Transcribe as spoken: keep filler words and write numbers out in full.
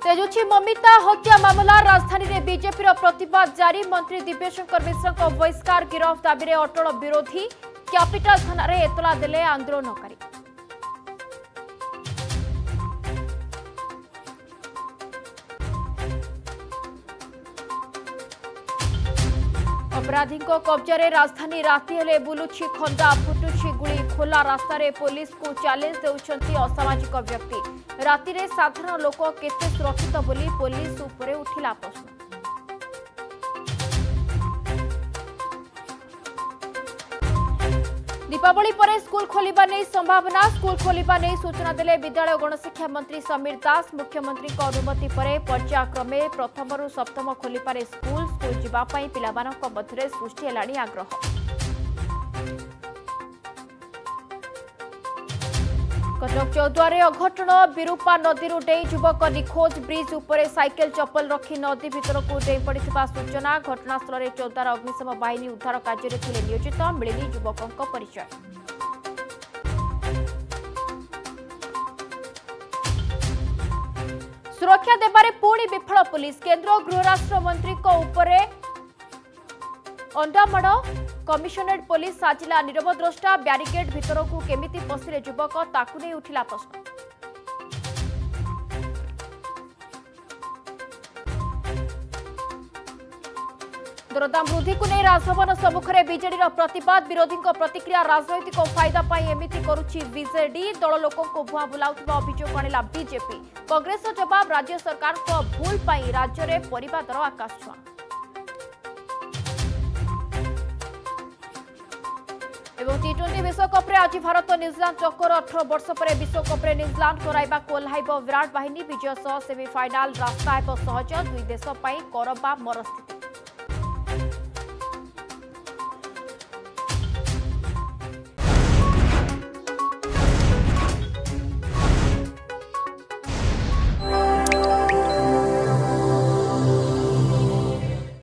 तेजुछि ममिता हत्या मामला राजधानी में बीजेपी प्रतिवाद जारी। मंत्री दिव्यशंकर मिश्र बहिष्कार गिरफ दाबी में अटल विरोधी। कैपिटल थाना रे एतला देले आंदोलनकारी। अपराधी कब्जा राजधानी राति हेले बुलुछि खंदा फुटुछि गुली। खोला रास्ता रे पुलिस को चैलेंज देउछंती असामाजिक व्यक्ति। राति रे साधारण लोक केते सुरक्षित बोली पुलिस उपरे उठिला प्रश्न। दीपावली पर स्कूल खोलिबा नै संभावना। स्कूल खोलिबा नै सूचना देले विद्यालय गणशिक्षा मंत्री समीर दास। मुख्यमंत्री अनुमति पर पर्यायक्रमे प्रथम रु सप्तम खोलिपारे स्कूल स्कूल जीवा पई पिलामानक मध्यरे सृष्टि हेलाणी आग्रह। कटक चौद्वारे अघटन। विरूपा नदी डे युवक निखोज। ब्रिज उपरे साइकेल चप्पल रखी नदी भितर को डे पड़ा सूचना। घटनास्थल में चौद्वार अग्निशम बाहिनी उद्धार कार्य थे नियोजित। मिलनी युवकों परिचय। सुरक्षा देबारे पुणी विफल पुलिस। केंद्र गृहराष्ट्र मंत्री उपरे अंडामाड़। कमिशनरेट पुलिस साजिला नीरव द्रष्टा। ब्यारिकेड भितर को केमिति पशिले युवक ताकू नहीं उठिला प्रश्न। दरदाम वृद्धि को नहीं राजभवन सम्मुखें बीजेडी प्रतिवाद। विरोधी प्रतिक्रिया। राजनैतिक फायदा पाई एमिति करुछि बीजेडी। दल लोकों को भुआ बुलाउथिबा अभियोग आनिला बीजेपी। कांग्रेस जवाब राज्य सरकार को भूल पाई राज्य में परिबा दर आकाश छुआ। टी ट्वेंटी विश्वकप रे आज भारत न्यूजीलैंड चक्कर। अठारह वर्ष पर विश्वकप रे न्यूजीलैंड कराइबा कोल्हाइब विराट बाहिनी। विजय सह सेमिफाइनाल रास्ता हेब सहज। दुई देश पर करबा मरस्थिति।